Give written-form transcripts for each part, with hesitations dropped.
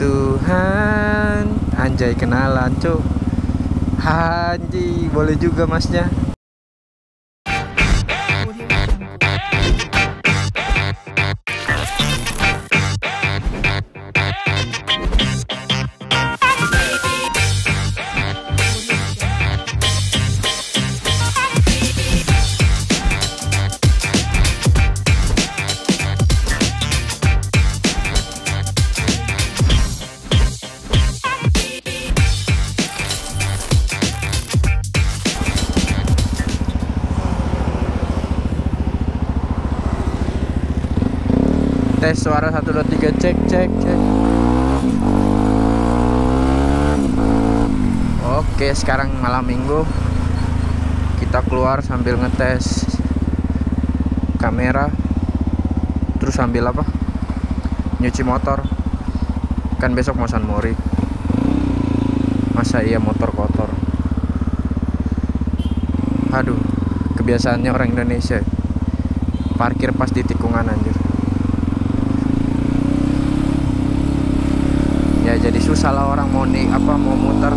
Tuhan. Anjay, kenalan cuk. Anjay, boleh juga masnya. Tes suara 1 2 3 cek. Oke, sekarang malam minggu. Kita keluar sambil ngetes kamera. Terus sambil apa? Nyuci motor. Kan besok mau San Mori. Masa iya motor kotor? Aduh, kebiasaannya orang Indonesia. Parkir pas di tikungan anjir. Ya jadi susah lah orang mau mau muter.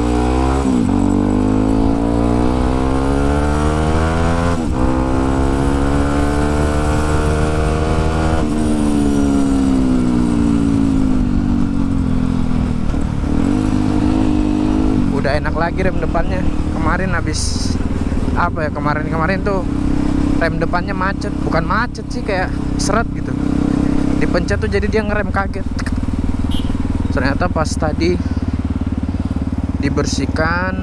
Udah enak lagi rem depannya. Kemarin habis apa ya, kemarin tuh rem depannya macet. Bukan macet sih, kayak seret gitu. Dipencet tuh jadi dia ngerem kaget. Ternyata pas tadi dibersihkan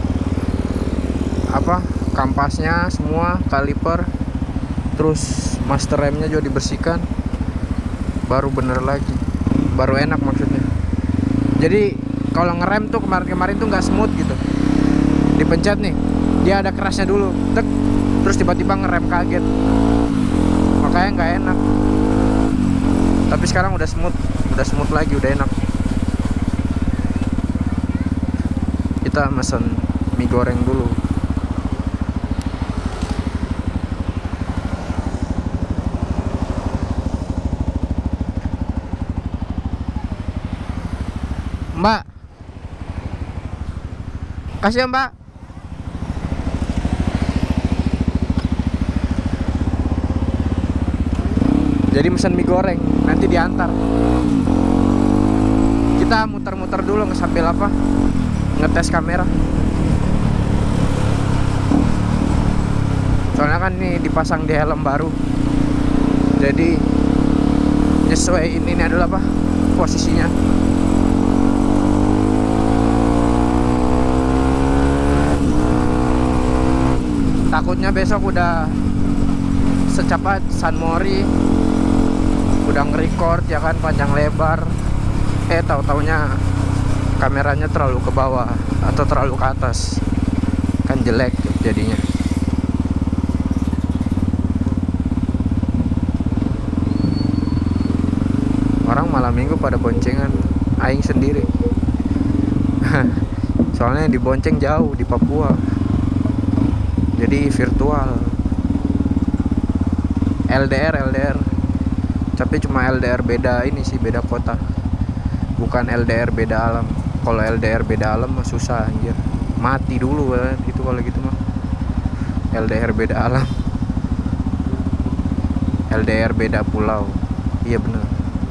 apa, kampasnya semua, kaliper, terus master remnya juga dibersihkan, baru bener lagi, baru enak maksudnya. Jadi kalau ngerem tuh kemarin tuh nggak smooth gitu. Dipencet nih, dia ada kerasnya dulu, tek, terus tiba-tiba ngerem kaget, makanya nggak enak. Tapi sekarang udah smooth lagi, udah enak. Kita mesen mie goreng dulu. Mbak, kasih ya Mbak. Jadi mesen mie goreng, nanti diantar. Kita muter-muter dulu sambil apa, ngetes kamera. Soalnya kan ini dipasang di helm baru, jadi nyesuaiin ini adalah apa, posisinya. Takutnya besok udah secepat San Mori, udah nge-record ya kan panjang lebar, tahu-taunya kameranya terlalu ke bawah atau terlalu ke atas, kan jelek jadinya. Orang malam minggu pada boncengan, aing sendiri. Soalnya yang dibonceng jauh di Papua, jadi virtual. LDR, tapi cuma LDR beda ini sih, beda kota, bukan LDR beda alam. Kalau LDR beda alam mah susah anjir, mati dulu itu kalau gitu mah. LDR beda alam, LDR beda pulau. Iya bener.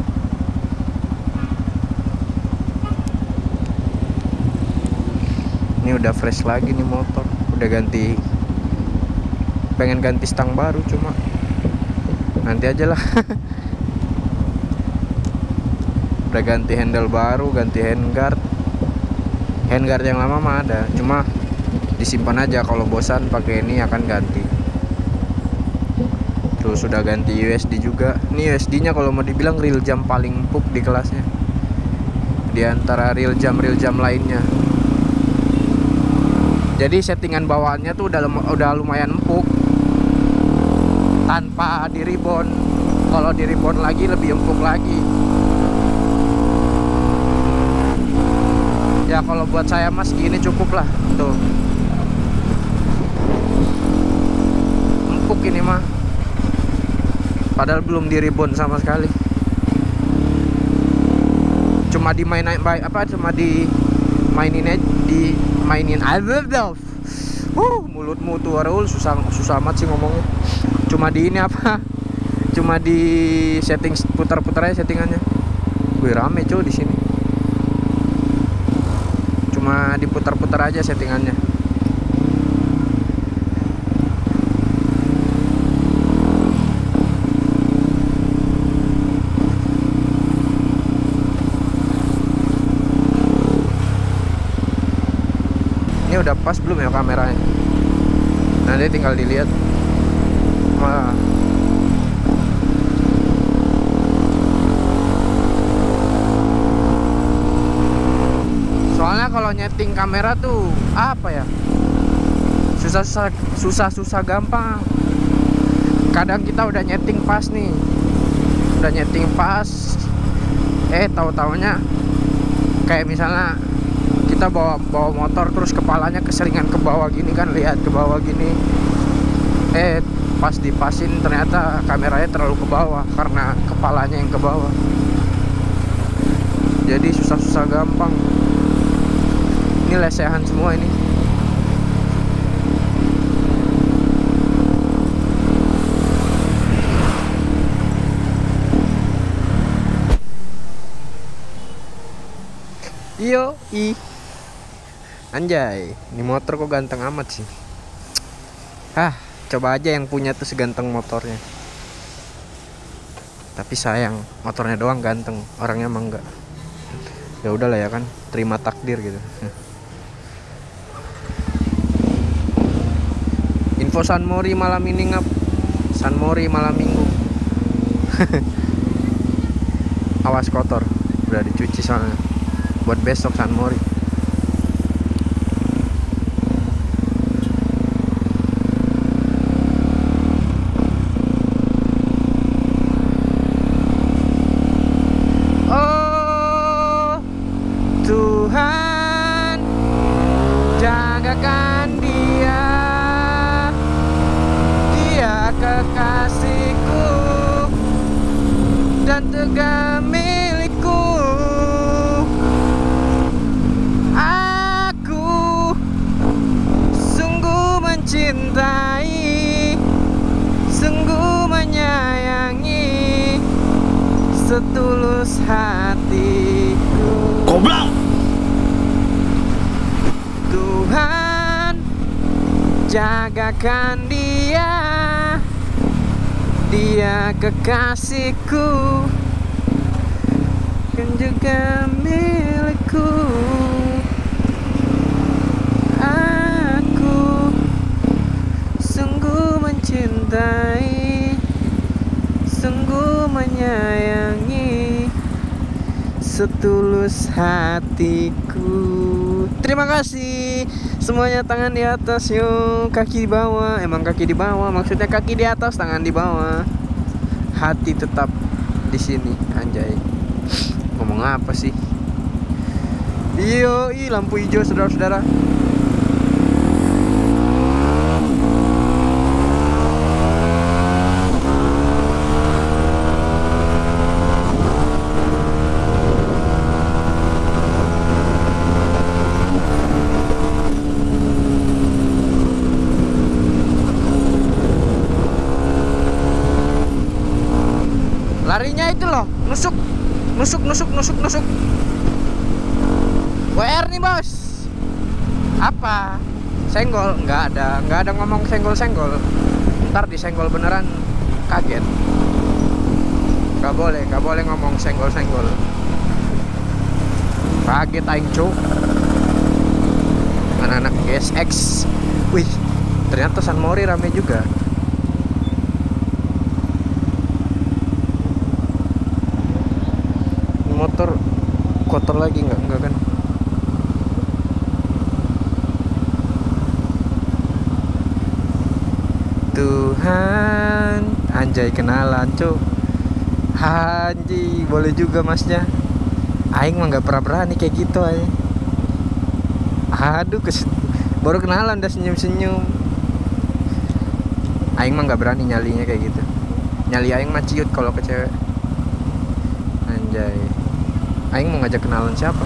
Ini udah fresh lagi nih motor, udah ganti, pengen ganti stang baru cuma nanti aja lah. Udah ganti handle baru, ganti handguard yang lama mah ada, cuma disimpan aja, kalau bosan pakai ini akan ganti. Terus sudah ganti USD juga. Ini USD nya kalau mau dibilang real jam paling empuk di kelasnya, di antara real jam lainnya. Jadi settingan bawaannya tuh udah lumayan empuk tanpa di ribbon. Kalau di ribbon lagi lebih empuk lagi. Ya kalau buat saya mas gini cukup lah. Tuh empuk ini mah, padahal belum di ribbon sama sekali. Cuma cuma dimainin aja, dimainin aja. Mulutmu tuh Raul, susah amat sih ngomongnya. Cuma di ini apa? Cuma di setting, putar-putar aja settingannya. Wih, rame cuy di sini. Cuma diputar-putar aja settingannya. Ini udah pas belum ya kameranya? Nanti tinggal dilihat. Wah. Soalnya kalau nyeting kamera tuh apa ya? Susah gampang. Kadang kita udah nyeting pas nih. Udah nyeting pas. Tahu-taunya kayak misalnya kita bawa motor terus kepalanya keseringan ke bawah gini kan, lihat ke bawah gini. Pas dipasin ternyata kameranya terlalu ke bawah karena kepalanya yang ke bawah. Jadi susah gampang. Ini lesehan semua ini. Anjay, ini motor kok ganteng amat sih. Coba aja yang punya tuh seganteng motornya. Tapi sayang, motornya doang ganteng, orangnya emang enggak. Ya udahlah ya kan, terima takdir gitu. Info San Mori malam ini ngap. San Mori malam minggu. Awas kotor, udah dicuci soalnya. Buat besok San Mori. Tuhan, jagakan dia, dia kekasihku dan juga milikku. Aku sungguh mencintai, sungguh menyayangi, setulus hatiku. Goblok. Tuhan, jagakan dia, dia kekasihku dan juga milikku. Aku sungguh mencintai, sungguh menyayangi, setulus hatiku. Terima kasih semuanya. Tangan di atas yuk, kaki di bawah. Emang kaki di bawah, maksudnya kaki di atas, tangan di bawah. Hati tetap di sini, anjay. Ngomong apa sih? Lampu hijau saudara-saudara. Larinya itu loh, nusuk. WR nih bos. Apa? Senggol? Nggak ada ngomong senggol. Ntar disenggol beneran, kaget. Nggak boleh ngomong senggol. Kaget aing cu. Anak-anak GSX. Wih, ternyata San Mori rame juga. Motor kotor lagi enggak kan? Tuhan, anjay kenalan cuk. Anjay, boleh juga masnya. Aing mah nggak pernah berani kayak gitu aja. Aduh, baru kenalan udah senyum. Aing mah nggak berani nyalinya kayak gitu. Nyali aing mah ciut kalau ke cewek. Anjay. Aing mau ngajak kenalan siapa?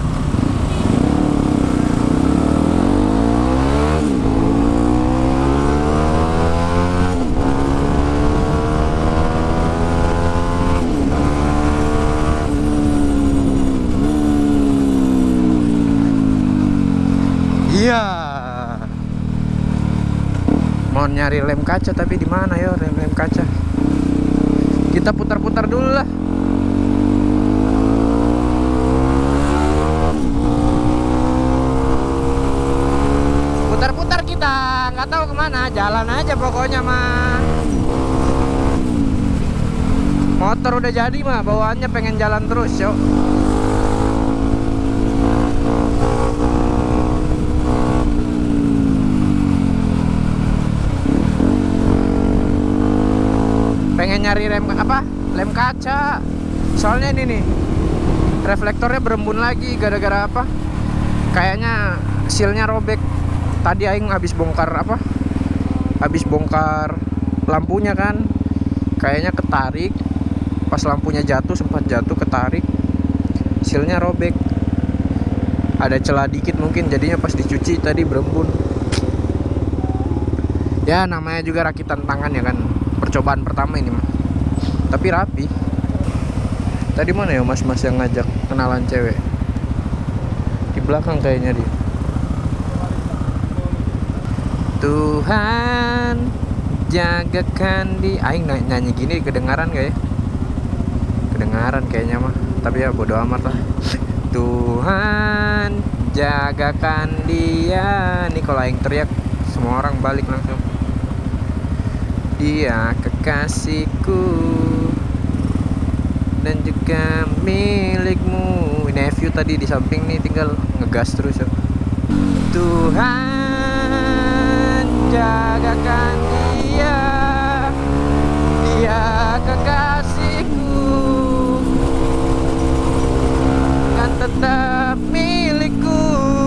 Iya. Mau nyari lem kaca tapi di mana ya lem kaca? Kita putar-putar dulu lah. Putar-putar kita, nggak tahu kemana, jalan aja pokoknya mah. Motor udah jadi mah, bawaannya pengen jalan terus yo. Pengen nyari lem kaca. Soalnya ini nih reflektornya berembun lagi gara-gara apa? Kayaknya sealnya robek. Tadi aing habis bongkar lampunya kan. Kayaknya ketarik. Pas lampunya jatuh, sempat jatuh ketarik. Sealnya robek. Ada celah dikit mungkin, jadinya pas dicuci tadi berembun. Ya namanya juga rakitan tangan ya kan. Percobaan pertama ini mah. Tapi rapi. Tadi mana ya mas-mas yang ngajak kenalan cewek? Di belakang kayaknya dia. Tuhan jagakan di aing nyanyi gini kedengaran gak ya? Kedengaran kayaknya mah. Tapi ya bodo amat lah. Tuhan jagakan dia. Nih kalau aing teriak semua orang balik langsung. Dia kekasihku dan juga milikmu. Ini FU tadi di samping nih, tinggal ngegas terus ya. Tuhan jagakan dia, dia kekasihku kan tetap milikku.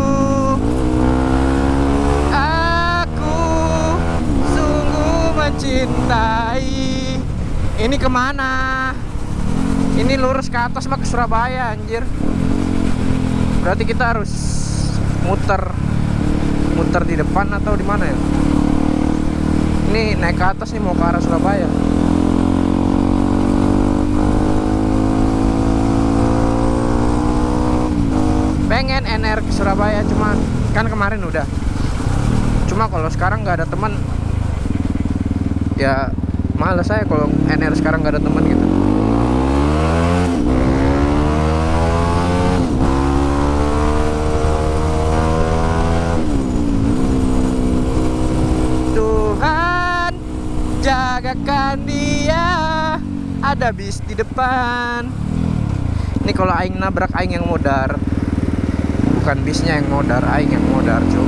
Mencintai. Ini kemana? Ini lurus ke atas mah ke Surabaya anjir. Berarti kita harus muter di depan atau di mana ya? Ini naik ke atas nih mau ke arah Surabaya. Pengen NR ke Surabaya, cuma kan kemarin udah. Cuma kalau sekarang nggak ada teman, ya males saya kalau NR sekarang nggak ada teman gitu. Tuhan jagakan dia, ada bis di depan. Ini kalau aing nabrak, aing yang modar, bukan bisnya yang modar, aing yang modar cuy.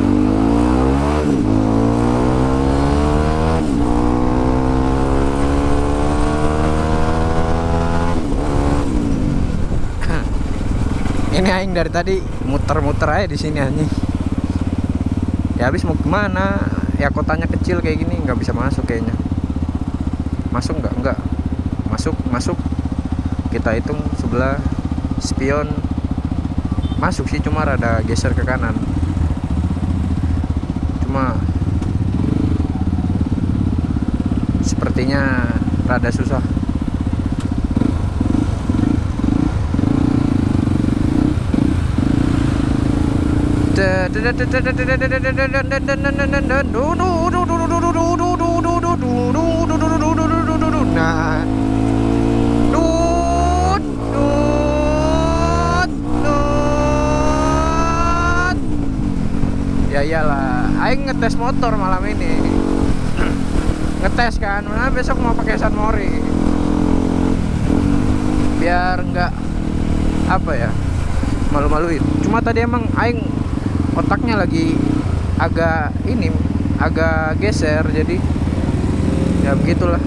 Ini aing dari tadi muter-muter aja di sini anjing. Ya habis mau kemana? Ya kotanya kecil kayak gini nggak bisa masuk kayaknya. Masuk nggak? Nggak. Masuk. Kita hitung sebelah spion. Masuk sih, cuma rada geser ke kanan. Cuma sepertinya rada susah. Nah, ya iyalah, aing ngetes motor malam ini. Ngetes kan, mana besok mau pakai San Mori. Biar nggak apa ya, malu-maluin. Cuma tadi emang aing otaknya lagi agak geser, jadi ya begitulah.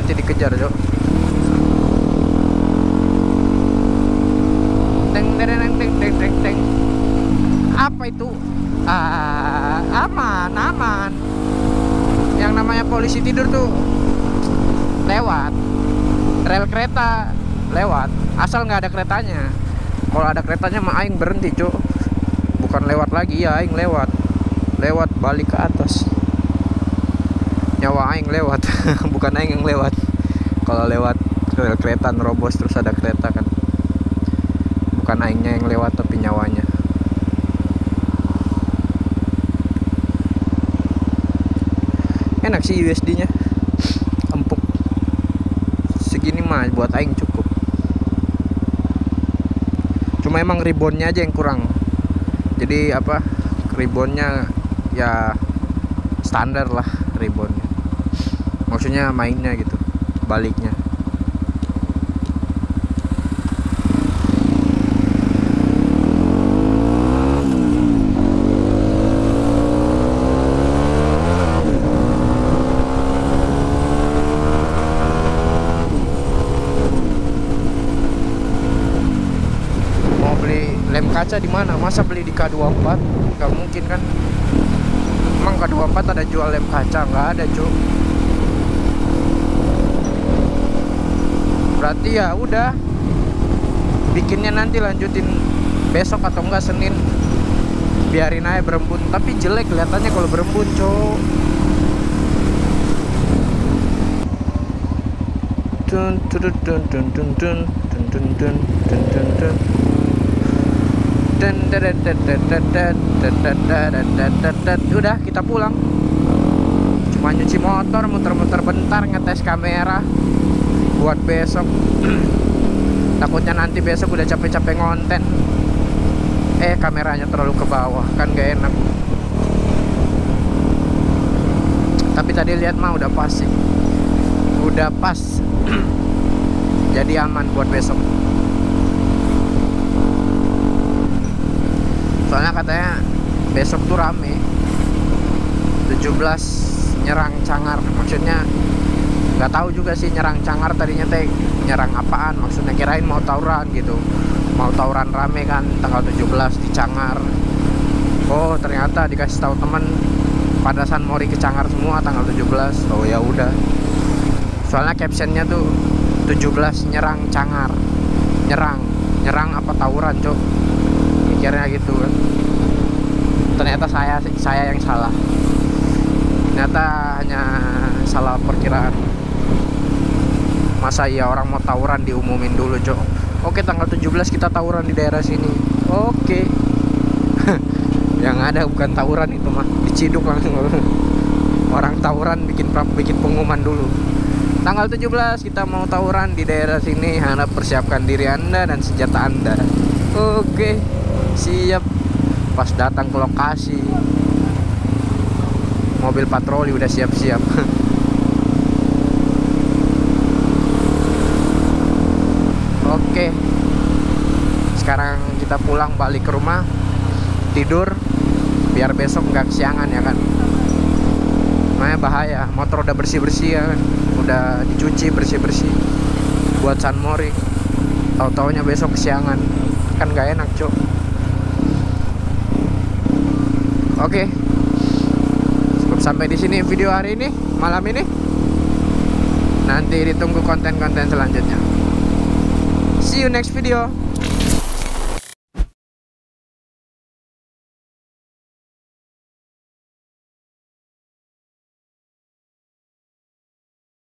nanti dikejar, Cok. Teng teng teng teng teng teng teng. Apa itu? Aman, aman. Yang namanya polisi tidur tuh lewat. Rel kereta lewat, asal nggak ada keretanya. Kalau ada keretanya mah aing berhenti, Cok. Bukan lewat lagi, ya aing lewat balik ke atas. Nyawa aing lewat. Bukan aing yang lewat. Kalau lewat rel kereta nerobos terus ada kereta kan, bukan aingnya yang lewat tapi nyawanya. Enak sih USD nya, empuk. Segini mah buat aing cukup. Cuma emang ribbonnya aja yang kurang. Jadi apa, ribbonnya ya standar lah ribbonnya. Maksudnya mainnya gitu, baliknya. Mau beli lem kaca di mana? Masa beli di K24? Gak mungkin kan? Emang K24 ada jual lem kaca? Nggak ada, Cuk. Berarti ya udah, bikinnya nanti lanjutin besok atau enggak Senin. Biarin aja berembun, tapi jelek kelihatannya kalau berembun, Cuk. Dun dun dun dun dun dun dun dun dun dun dun dun. Udah, kita pulang. Cuma nyuci motor, muter-muter bentar, ngetes kamera buat besok. Takutnya nanti besok udah capek-capek ngonten, kameranya terlalu ke bawah, kan gak enak. Tapi tadi lihat mah udah pas sih, udah pas. Jadi aman buat besok. Soalnya katanya besok tuh rame, 17 nyerang Cangar. Maksudnya nggak tahu juga sih nyerang Cangar tadinya teh nyerang apaan. Maksudnya kirain mau tawuran gitu, mau tawuran rame kan tanggal 17 di Cangar. Oh ternyata dikasih tahu temen pada San Mori ke Cangar semua tanggal 17. Oh ya udah. Soalnya captionnya tuh 17 nyerang Cangar. Nyerang apa tawuran, Cok. Mikirnya gitu kan. Ternyata saya yang salah. Ternyata hanya salah perkiraan. Masa iya orang mau tawuran diumumin dulu, Cok. Oke, tanggal 17 kita tawuran di daerah sini. Oke. Yang ada bukan tawuran itu mah, diciduk langsung. Orang tawuran bikin pengumuman dulu. Tanggal 17 kita mau tawuran di daerah sini. Anda persiapkan diri Anda dan senjata Anda. Oke, siap. Pas datang ke lokasi, mobil patroli udah siap-siap. Oke, sekarang kita pulang balik ke rumah, tidur biar besok nggak kesiangan ya kan. Makanya bahaya, motor udah bersih-bersih ya kan, udah dicuci bersih-bersih buat San Mori. Tahu-taunya besok kesiangan, kan nggak enak, Cok. Oke, cukup sampai di sini video hari ini, malam ini. Nanti ditunggu konten-konten selanjutnya. See you next video.